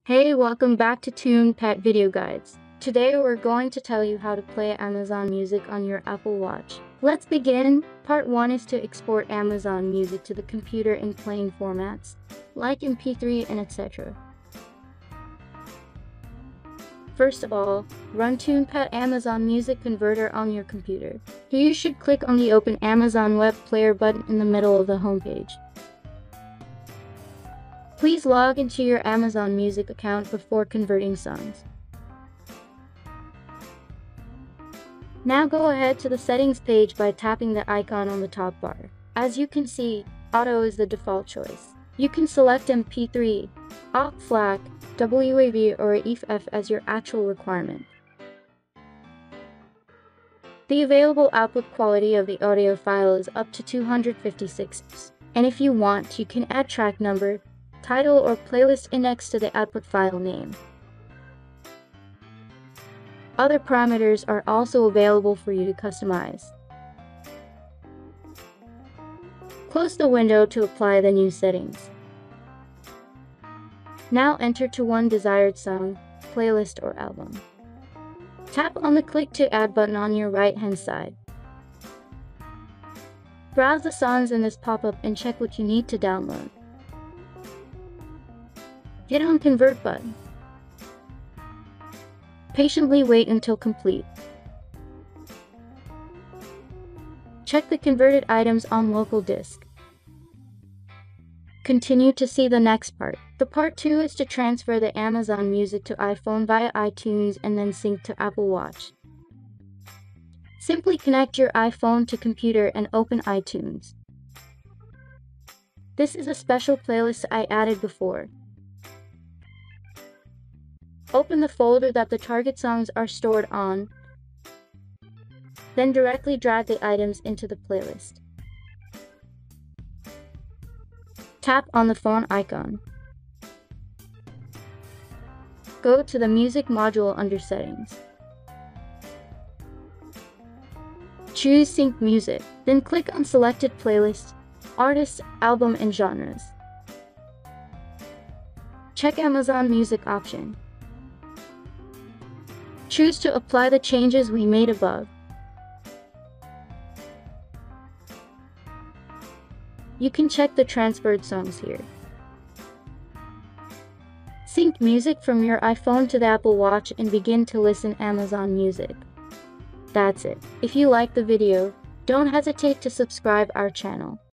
Hey, welcome back to Tune Pet Video Guides. Today we're going to tell you how to play Amazon Music on your Apple Watch. Let's begin. Part 1 is to export Amazon Music to the computer in plain formats, like MP3 and etc. First of all, run TunePet Amazon Music Converter on your computer. Here you should click on the Open Amazon Web Player button in the middle of the homepage. Please log into your Amazon Music account before converting songs. Now go ahead to the settings page by tapping the icon on the top bar. As you can see, Auto is the default choice. You can select MP3, OGG FLAC, WAV, or EFF as your actual requirement. The available output quality of the audio file is up to 256, and if you want, you can add track number, title, or playlist index to the output file name. Other parameters are also available for you to customize. Close the window to apply the new settings. Now enter to one desired song, playlist, or album. Tap on the Click to Add button on your right-hand side. Browse the songs in this pop-up and check what you need to download. Hit on Convert button. Patiently wait until complete. Check the converted items on local disk. Continue to see the next part. The part 2 is to transfer the Amazon Music to iPhone via iTunes and then sync to Apple Watch. Simply connect your iPhone to computer and open iTunes. This is a special playlist I added before. Open the folder that the target songs are stored on, then directly drag the items into the playlist. Tap on the phone icon. Go to the Music module under Settings. Choose Sync Music, then click on Selected Playlist, Artist, Album, and Genres. Check Amazon Music option. Choose to apply the changes we made above. You can check the transferred songs here. Sync music from your iPhone to the Apple Watch and begin to listen Amazon Music. That's it. If you like the video, don't hesitate to subscribe our channel.